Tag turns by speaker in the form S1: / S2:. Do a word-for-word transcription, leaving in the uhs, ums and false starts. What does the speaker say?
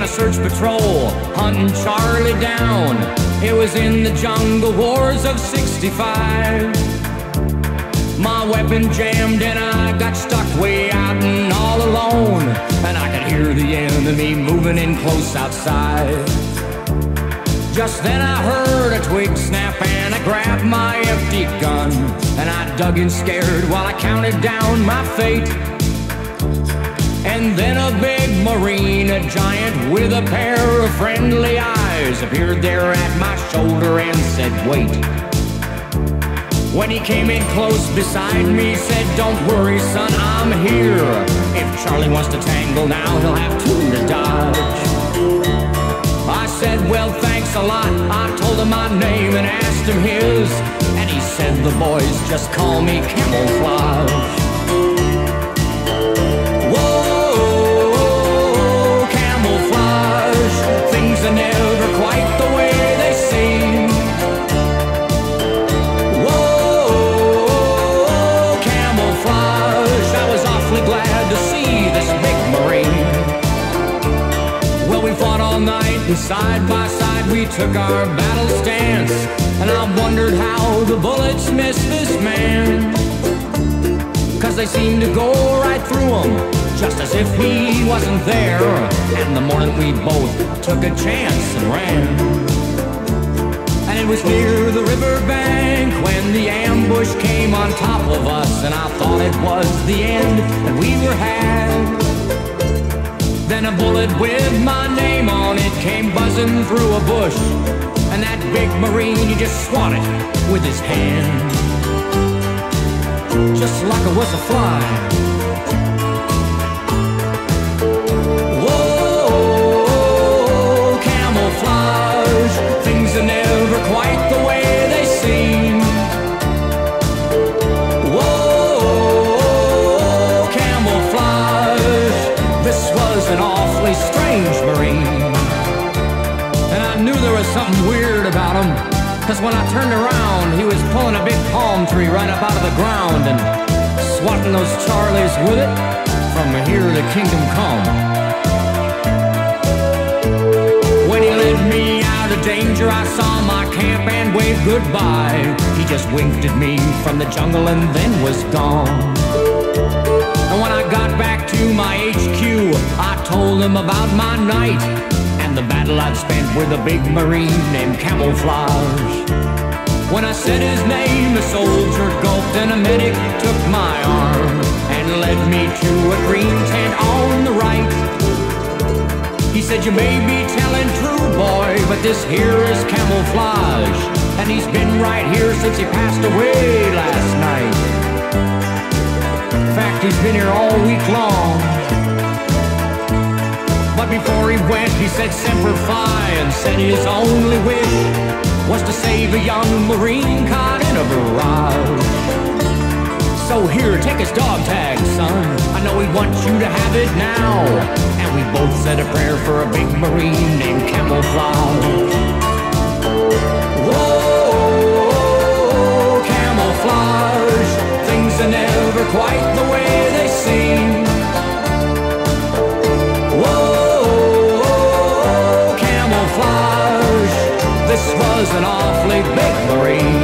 S1: search patrol, hunting Charlie down. It was in the jungle wars of sixty-five. My weapon jammed and I got stuck way out and all alone, and I could hear the enemy moving in close outside. Just then I heard a twig snap and I grabbed my empty gun, and I dug in scared while I counted down my fate. And then a big Marine, a giant with a pair of friendly eyes, appeared there at my shoulder and said, "Wait." When he came in close beside me, said, "Don't worry, son, I'm here. If Charlie wants to tangle now, he'll have two to dodge." I said, "Well, thanks a lot." I told him my name and asked him his, and he said, "The boys just call me Camouflage." Whoa, camouflage, things are never quite the way they seem. Glad to see this big Marine. Well, we fought all night and side by side we took our battle stance, and I wondered how the bullets missed this man, 'cause they seemed to go right through him, just as if he wasn't there. And the morning we both took a chance and ran. And it was near the riverbank when the ambush came on top of us, and I thought it was the end and we were had. Then a bullet with my name on it came buzzing through a bush, and that big Marine, he just swatted with his hand, just like it was a fly. Whoa, camouflage, things are never quite the way they seem. Whoa, camouflage, this was an awfully strange Marine. And I knew there was something weird about him, 'cause when I turned around, he was pulling a big palm tree right up out of the ground and swatting those Charlies with it from here to kingdom come. When he led me out of danger, I saw my camp and waved goodbye. He just winked at me from the jungle and then was gone. And when I got back to my H Q, I told him about my night and the battle I'd spent with a big Marine named Camouflage. When I said his name, a soldier gulped and a medic took my arm and led me to a green tent on the right. He said, "You may be telling true, boy, but this here is Camouflage, and he's been right here since he passed away last night. In fact, he's been here all week long." But before he went, he said Semper Fi, and said his only wish was to save a young Marine caught in a barrage. So here, take his dog tag, son. I know he wants you to have it now. And we both said a prayer for a big Marine named Camouflage. Whoa, camouflage, things are never quite the way they seem. Whoa, camouflage, this was an awfully big Marine.